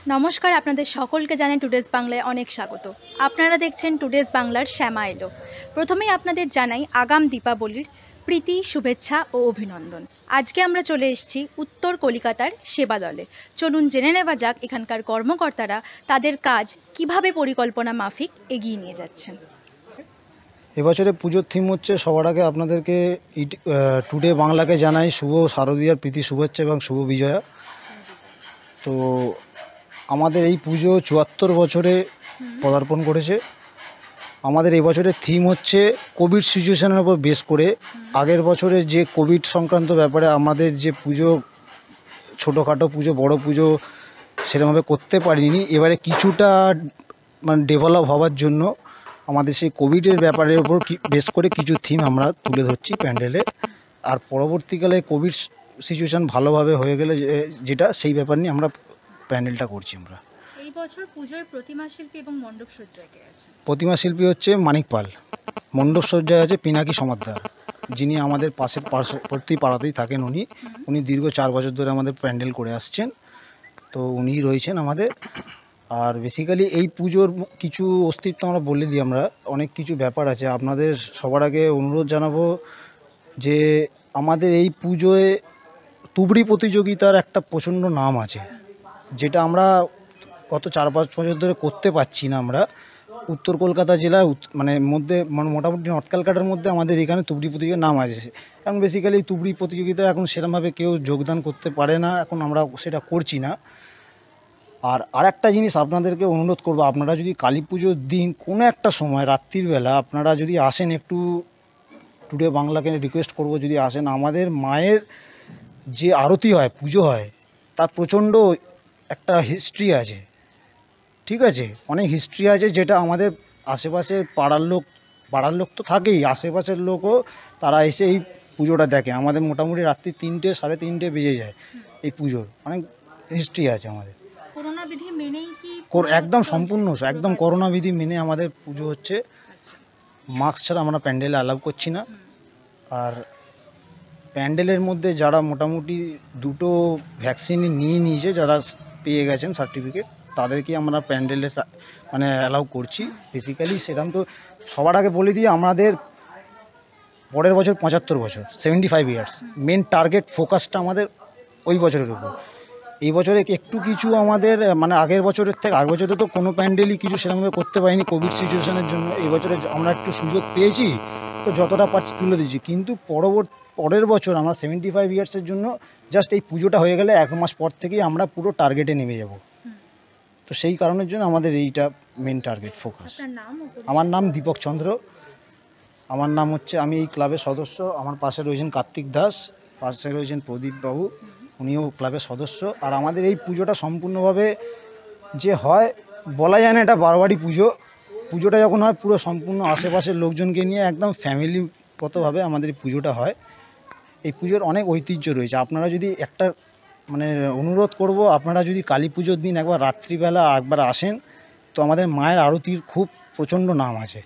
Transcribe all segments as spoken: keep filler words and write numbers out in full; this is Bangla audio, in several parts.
নমস্কার, আপনাদের সকলকে জানাই টুডেজ বাংলায় অনেক স্বাগত। আপনারা দেখছেন টুডেজ বাংলার শ্যামা এলো। প্রথমেই আপনাদের জানাই আগাম দীপাবলির প্রীতি, শুভেচ্ছা ও অভিনন্দন। আজকে আমরা চলে এসেছি উত্তর কলকাতার সেবা দলে। চলুন জেনে নেওয়া যাক এখানকার কর্মকর্তারা তাদের কাজ কিভাবে পরিকল্পনা মাফিক এগিয়ে নিয়ে যাচ্ছেন। এবছরে পুজোর থিম হচ্ছে সবার আগে আপনাদেরকে টুডে বাংলাকে জানাই শুভ শারদীয়ার প্রীতি শুভেচ্ছা এবং শুভ বিজয়া। তো আমাদের এই পুজো চুয়াত্তর বছরে পদার্পণ করেছে। আমাদের এই বছরের থিম হচ্ছে কোভিড সিচুয়েশনের উপর বেস করে। আগের বছরে যে কোভিড সংক্রান্ত ব্যাপারে আমাদের যে পুজো ছোটোখাটো পুজো বড় পুজো সেরকমভাবে করতে পারিনি, এবারে কিছুটা মানে ডেভেলপ হওয়ার জন্য আমাদের সেই কোভিডের ব্যাপারের উপর বেস করে কিছু থিম আমরা তুলে ধরছি প্যান্ডেলে। আর পরবর্তীকালে কোভিড সিচুয়েশান ভালোভাবে হয়ে গেলে যেটা সেই ব্যাপার নিয়ে আমরা প্যান্ডেলটা করছি। আমরা এই বছর পুজোয় প্রতিমা শিল্পী এবং মণ্ডপ সজ্জায় কে আছে? প্রতিমা শিল্পী হচ্ছে মানিক পাল, মণ্ডপ সজ্জায় আছে পিনাকি সমাদ্দার, যিনি আমাদের পাশের পার্শ্ববর্তী পাড়াতেই থাকেন। উনি উনি দীর্ঘ চার বছর ধরে আমাদের প্যান্ডেল করে আসছেন, তো উনি রয়েছেন আমাদের। আর বেসিক্যালি এই পুজোর কিছু অস্তিত্ব আমরা বলে দিই, আমরা অনেক কিছু ব্যাপার আছে। আপনাদের সবার আগে অনুরোধ জানাবো যে আমাদের এই পুজোয় তুবড়ি প্রতিযোগিতার একটা প্রচণ্ড নাম আছে, যেটা আমরা গত চার পাঁচ বছর ধরে করতে পারছি না। আমরা উত্তর কলকাতা জেলায় মানে মধ্যে মানে মোটামুটি নর্থ ক্যালকাটার মধ্যে আমাদের এখানে তুবড়ি প্রতিযোগিতার নাম আছে। এখন বেসিক্যালি তুবড়ি প্রতিযোগিতায় এখন সেরকমভাবে কেউ যোগদান করতে পারে না, এখন আমরা সেটা করছি না। আর আরেকটা জিনিস আপনাদেরকে অনুরোধ করবো, আপনারা যদি কালী পুজোর দিন কোনো একটা সময় রাত্রিবেলা আপনারা যদি আসেন, একটু টুডে বাংলাকে রিকোয়েস্ট করব যদি আসেন। আমাদের মায়ের যে আরতি হয়, পুজো হয়, তার প্রচণ্ড একটা হিস্ট্রি আছে, ঠিক আছে? অনেক হিস্ট্রি আছে, যেটা আমাদের আশেপাশে পাড়ার লোক পাড়ার লোক তো থাকেই, আশেপাশের লোকও তারা এসে এই পুজোটা দেখে। আমাদের মোটামুটি রাত্রি তিনটে সাড়ে তিনটে বেজে যায়। এই পুজোর অনেক হিস্ট্রি আছে আমাদের। করোনা বিধি মেনেই কি? একদম সম্পূর্ণ একদম করোনা বিধি মেনে আমাদের পুজো হচ্ছে। মাস্ক ছাড়া আমরা প্যান্ডেলে অ্যালাউ করছি না। আর প্যান্ডেলের মধ্যে যারা মোটামুটি দুটো ভ্যাকসিন নিয়ে নিয়েছে, যারা পেয়ে গেছেন সার্টিফিকেট, তাদেরকে আমরা প্যান্ডেলে মানে অ্যালাউ করছি। বেসিক্যালি সেরকম তো সবার আগে বলে দিয়ে, আমাদের পরের বছর পঁচাত্তর বছর seventy five years main target ফোকাসটা আমাদের ওই বছরের উপর। এই বছরে একটু কিছু আমাদের মানে আগের বছরের থেকে, আগের বছরে তো কোনো প্যান্ডেলই কিছু সেরকমভাবে করতে পারিনি কোভিড সিচুয়েশনের জন্য। এই বছরে আমরা একটু সুযোগ পেয়েছি, তো যতটা পারছি তুলে দিচ্ছি। কিন্তু পরবর্তী পরের বছর আমরা সেভেন্টি ফাইভ ইয়ার্সের জন্য জাস্ট এই পুজোটা হয়ে গেলে এক মাস পর থেকেই আমরা পুরো টার্গেটে নেমে যাব। তো সেই কারণের জন্য আমাদের এইটা মেন টার্গেট ফোকাস। আমার নাম দীপক চন্দ্র, আমার নাম হচ্ছে, আমি এই ক্লাবের সদস্য। আমার পাশে রয়েছেন কার্তিক দাস, পাশে রয়েছেন প্রদীপ বাবু, উনিও ক্লাবের সদস্য। আর আমাদের এই পুজোটা সম্পূর্ণভাবে যে হয় বলা যায় না, এটা বারোয়ারি পুজো। পুজোটা যখন হয় পুরো সম্পূর্ণ আশেপাশের লোকজনকে নিয়ে একদম ফ্যামিলিগতভাবে আমাদের এই পুজোটা হয়। এই পুজোর অনেক ঐতিহ্য রয়েছে। আপনারা যদি একটা মানে অনুরোধ করব, আপনারা যদি কালী পুজোর দিন একবার রাত্রিবেলা একবার আসেন, তো আমাদের মায়ের আরতির খুব প্রচণ্ড নাম আছে।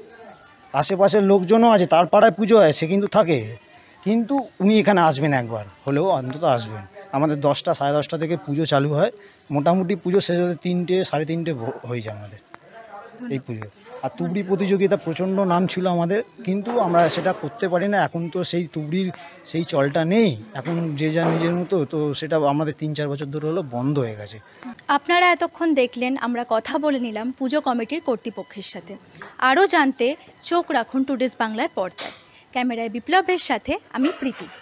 আশেপাশের লোকজনও আছে, তার পাড়ায় পুজো হয়, সে কিন্তু থাকে, কিন্তু উনি এখানে আসবেন একবার হলেও, অন্তত আসবেন। আমাদের দশটা সাড়ে দশটা থেকে পুজো চালু হয়, মোটামুটি পুজো শেষ হতে তিনটে সাড়ে তিনটে হয়ে যায় আমাদের এই পুজো। আর তুবড়ি প্রতিযোগিতা প্রচণ্ড নাম ছিল আমাদের, কিন্তু আমরা সেটা করতে পারি না। এখন তো সেই তুবড়ির সেই চলটা নেই, এখন যে যা নিজের মতো, তো সেটা আমাদের তিন চার বছর ধরে হলো বন্ধ হয়ে গেছে। আপনারা এতক্ষণ দেখলেন আমরা কথা বলে নিলাম পুজো কমিটির কর্তৃপক্ষের সাথে। আরও জানতে চোখ রাখুন টুডেজ বাংলার পর্দায়। ক্যামেরায় বিপ্লবের সাথে আমি প্রীতি।